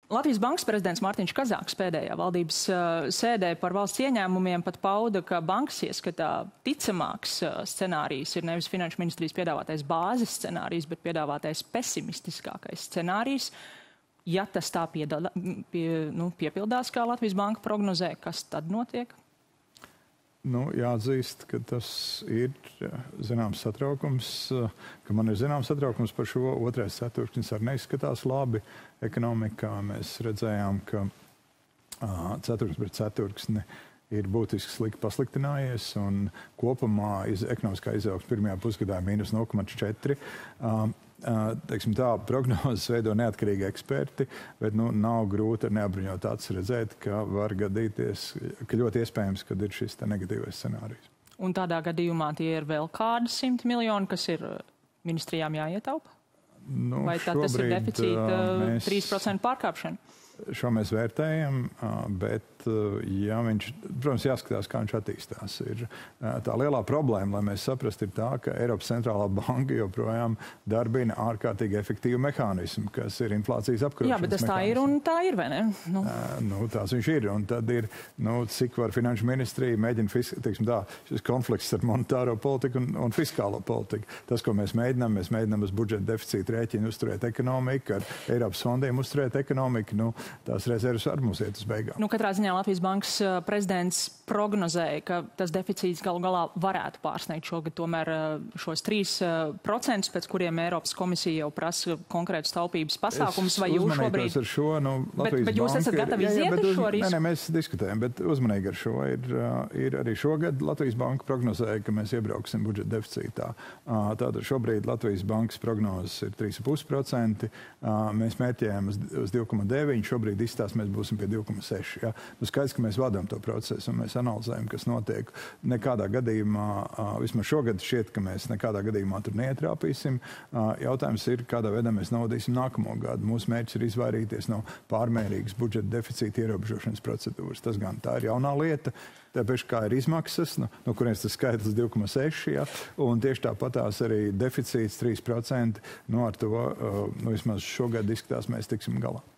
Latvijas Bankas prezidents Mārtiņš Kazāks pēdējā valdības sēdē par valsts ieņēmumiem pat pauda, ka bankas ieskatā ticamāks scenārijs ir nevis Finanšu ministrijas piedāvātais bāzes scenārijs, bet piedāvātais pesimistiskākais scenārijs. Ja tas tā piepildās, kā Latvijas Banka prognozē, kas tad notiek? Jāatzīst, ka tas ir zināms satraukums, ka man ir zināms satraukums par šo. Otrais ceturksnis arī neizskatās labi ekonomikā. Mēs redzējām, ka ceturksnis pret ceturksni ir būtiski slikti pasliktinājies, un kopumā ekonomiskā izaugsme pirmajā pusgadā ir -0,4. Teiksim tā, prognozes veido neatkarīgi eksperti, bet nav grūti ar neapbruņotu aci redzēt, ka var gadīties, ka ļoti iespējams, kad ir šis negatīvais scenārijs. Un tādā gadījumā tie ir vēl kādi 100 miljoni, kas ir ministrijām jāietaupa? Vai tad tas ir deficīta 3% pārkāpšana? Šo mēs vērtējam, bet, ja viņš, protams, jāskatās, kā viņš attīstās. Tā lielā problēma, lai mēs saprastu, ir tā, ka Eiropas centrālā banka joprojām darbina ārkārtīgi efektīvu mehānismu, kas ir inflācijas apkarošanas mehānisms. Jā, bet tas tā ir un tā ir, vai ne? Tās viņš ir, un tad ir, cik var finanšu ministrija mēģina, šis konflikts ar monetāro politiku un fiskālo politiku. Tas, ko mēs mēģinām uz budžeta deficīta rēķinu uzturēt ekonomiku, ar Eiropas fondiem uzturēt ekonomiku, tās rezervas arī mums iet uz beigām. Katrā ziņā Latvijas Bankas prezidents prognozēja, ka tas deficīts galu galā varētu pārsniegt šogad tomēr šos 3%, pēc kuriem Eiropas komisija jau prasa konkrētus taupības pasākumus. Vai jūs šobrīd... ar šo, bet jūs esat gatavi iziet uz šo risku? Nē, mēs diskutējam, bet uzmanīgi ar šo. Ir arī šogad Latvijas Banka prognozēja, ka mēs iebrauksim budžeta deficītā. Tātad šobrīd Latvijas Bankas prognozes ir 3,5%. Mēs mērķējam uz 2,9%. Šobrīd izstās, mēs būsim pie 2,6. Ja? Skaidrs, ka mēs vadām to procesu un mēs analizējam, kas notiek. Nekādā gadījumā, vismaz šogad šķiet, ka mēs nekādā gadījumā tur neietrāpīsim. Jautājums ir, kādā veidā mēs novadīsim nākamo gadu. Mūsu mērķis ir izvairīties no pārmērīgas budžeta deficīta ierobežošanas procedūras. Tas gan tā ir jaunā lieta. Tāpēc kā ir izmaksas, no kurienes tas skaitlis 2,6, ja? Un tieši tāpatās arī deficīts 3%. Ar to vismaz šogad izskatās, mēs tiksim galā.